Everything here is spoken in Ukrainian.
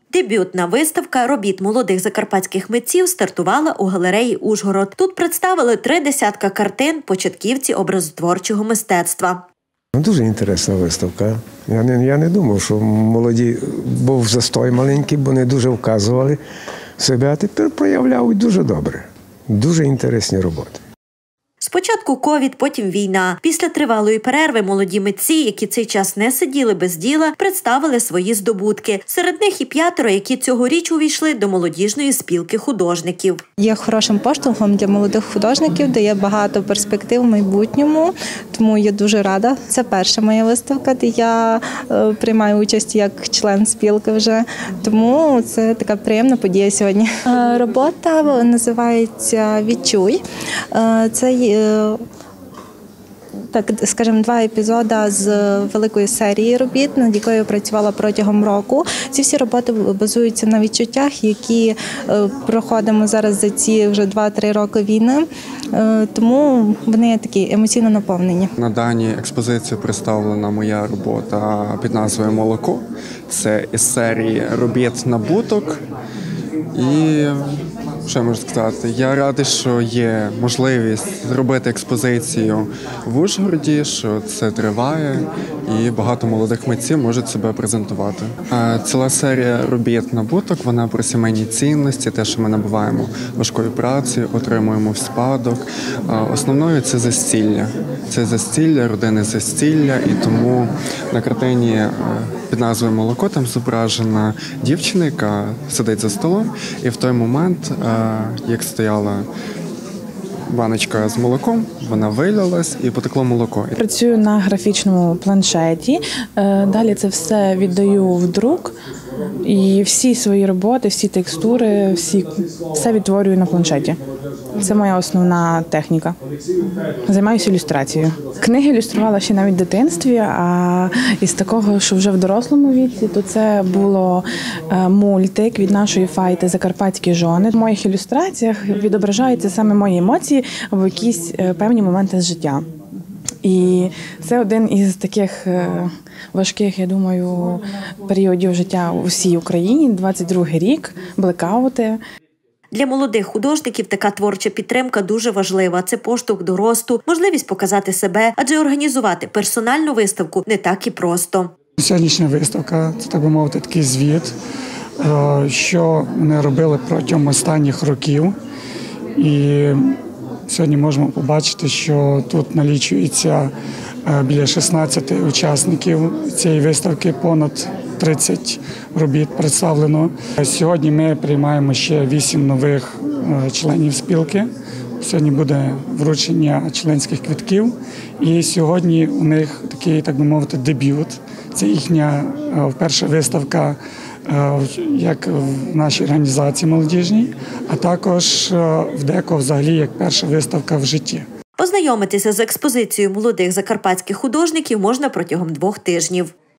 Дебютна виставка робіт молодих закарпатських митців стартувала у галереї «Ужгород». Тут представили 30 картин початківці образотворчого мистецтва. Дуже інтересна виставка. Я не думав, що молоді був застой маленький, бо не дуже вказували себе, а тепер проявляють дуже добре. Дуже інтересні роботи. Спочатку ковід, потім війна. Після тривалої перерви молоді митці, які цей час не сиділи без діла, представили свої здобутки. Серед них і 5, які цьогоріч увійшли до молодіжної спілки художників. Є хорошим поштовхом для молодих художників, дає багато перспектив в майбутньому, тому я дуже рада. Це перша моя виставка, де я приймаю участь як член спілки вже, тому це така приємна подія сьогодні. Робота називається «Відчуй». Це так, скажімо, 2 епізоди з великої серії робіт, над якою я працювала протягом року. Ці всі роботи базуються на відчуттях, які проходимо зараз за ці вже 2-3 роки війни, тому вони такі емоційно наповнені. На даній експозиції представлена моя робота під назвою «Молоко». Це із серії робіт «Набуток». І що я можу сказати? Я радий, що є можливість зробити експозицію в Ужгороді, що це триває і багато молодих митців можуть себе презентувати. Ціла серія робіт «Набуток», вона про сімейні цінності, те, що ми набуваємо важкою працею, отримуємо в спадок. Основною це застілля. Це застілля, родинне застілля, і тому на картині під назвою «Молоко» там зображена дівчина, яка сидить за столом, і в той момент, як стояла баночка з молоком, вона вилилась і потекло молоко. Працюю на графічному планшеті, далі це все віддаю в друк. І всі свої роботи, всі текстури, все відтворюю на планшеті. Це моя основна техніка. Займаюся ілюстрацією. Книги ілюструвала ще навіть в дитинстві, а із такого, що вже в дорослому віці, то це було мультик від нашої файти «Закарпатські жони». В моїх ілюстраціях відображаються саме мої емоції в якісь певні моменти з життя. І це один із таких важких, я думаю, періодів життя у всій Україні, 22-й рік, блекаути. Для молодих художників така творча підтримка дуже важлива. Це поштовх до росту, можливість показати себе, адже організувати персональну виставку не так і просто. Сьогоднішня виставка – це, так би мовити, такий звіт, що вони робили протягом останніх років. І сьогодні можемо побачити, що тут налічується біля 16 учасників цієї виставки, понад 30 робіт представлено. Сьогодні ми приймаємо ще 8 нових членів спілки. Сьогодні буде вручення членських квитків. І сьогодні у них такий, так би мовити, дебют. Це їхня перша виставка як в нашій організації молодіжній, а також в ДЕКО взагалі як перша виставка в житті. Познайомитися з експозицією молодих закарпатських художників можна протягом 2 тижнів.